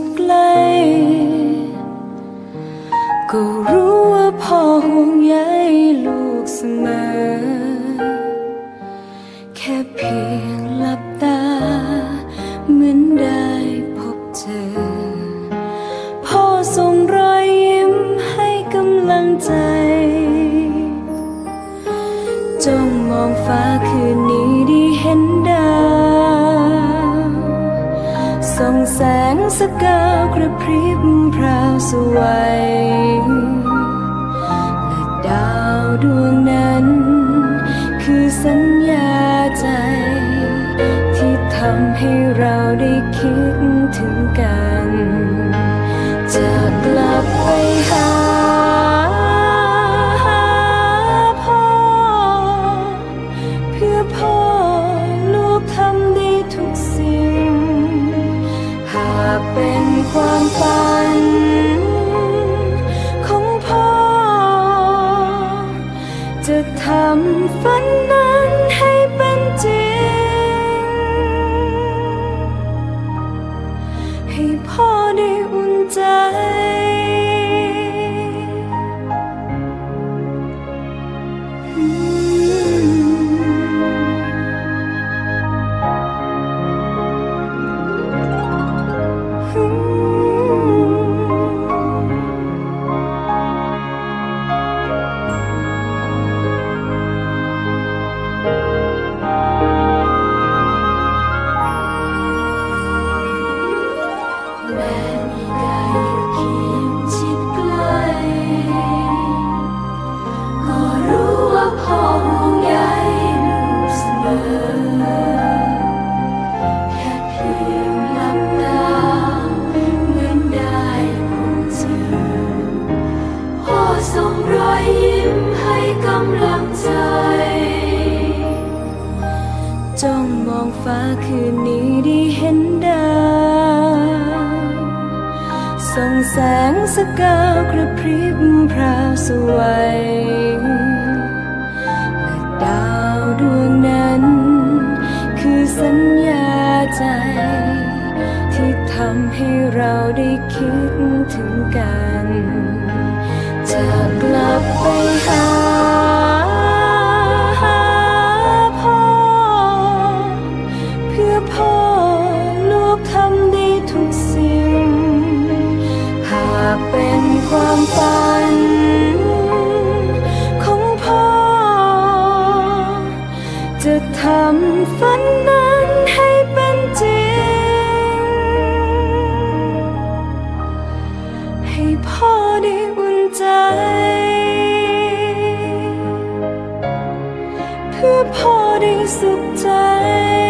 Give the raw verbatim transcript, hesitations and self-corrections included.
ไกลก็รู้ว่าพ่อห่วงใยลูกเสมอแค่เพียงหลับตาเหมือนได้พบเจอพ่อส่งรอยยิ้มให้กำลังใจจ้องมองฟ้าคืนนี้ได้เห็นดาวส่องแสงสกาวกระพริบพราวสวยและดาวดวงนั้นคือสัญญาใจที่ทำให้เราได้คิดถึงกันจะกลับไปหาพ่อเพื่อพ่อลูกทำได้ทุกสิ่งหากเป็นความฝันของพ่อจะทำฝันนั้นให้เป็นจริงให้พ่อได้อุ่นใจจ้องมองฟ้าคืนนี้ได้เห็นดาวส่องแสงสกาวกระพริบพราวสวยและดาวดวงนั้นคือสัญญาใจที่ทำให้เราได้คิดถึงกันจะกลับไปหาพ่อลูกทำได้ทุกสิ่งหากเป็นความฝันของพ่อจะทำฝันนั้นให้เป็นจริงให้พ่อได้อุ่นใจเพื่อพ่อได้สุขใจ